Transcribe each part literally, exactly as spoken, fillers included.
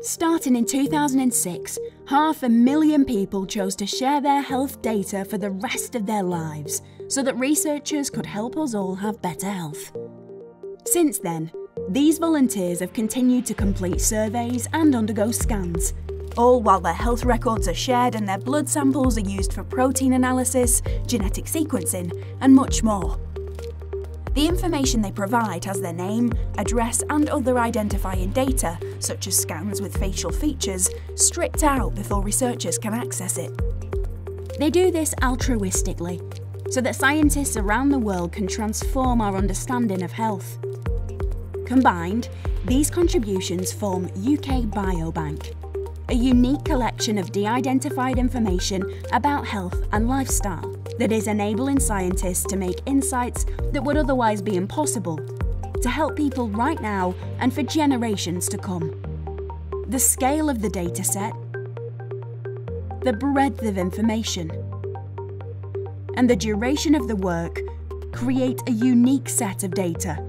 Starting in two thousand six, half a million people chose to share their health data for the rest of their lives so that researchers could help us all have better health. Since then, these volunteers have continued to complete surveys and undergo scans, all while their health records are shared and their blood samples are used for protein analysis, genetic sequencing, and much more. The information they provide has their name, address, and other identifying data, such as scans with facial features, stripped out before researchers can access it. They do this altruistically, so that scientists around the world can transform our understanding of health. Combined, these contributions form U K Biobank, a unique collection of de-identified information about health and lifestyle that is enabling scientists to make insights that would otherwise be impossible, to help people right now and for generations to come. The scale of the dataset, the breadth of information, and the duration of the work create a unique set of data.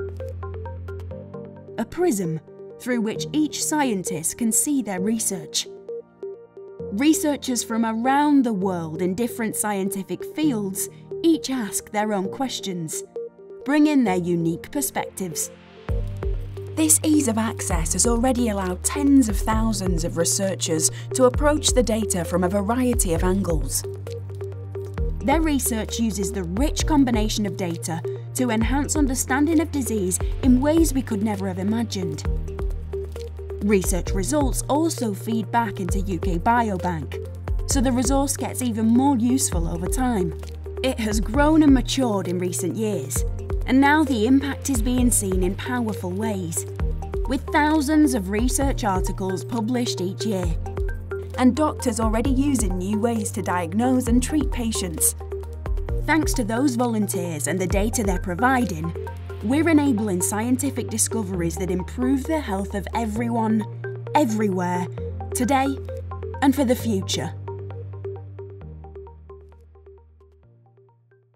A prism through which each scientist can see their research. Researchers from around the world in different scientific fields each ask their own questions, bring in their unique perspectives. This ease of access has already allowed tens of thousands of researchers to approach the data from a variety of angles. Their research uses the rich combination of data to enhance understanding of disease in ways we could never have imagined. Research results also feed back into U K Biobank, so the resource gets even more useful over time. It has grown and matured in recent years, and now the impact is being seen in powerful ways, with thousands of research articles published each year, and doctors already using new ways to diagnose and treat patients. Thanks to those volunteers and the data they're providing, we're enabling scientific discoveries that improve the health of everyone, everywhere, today and for the future.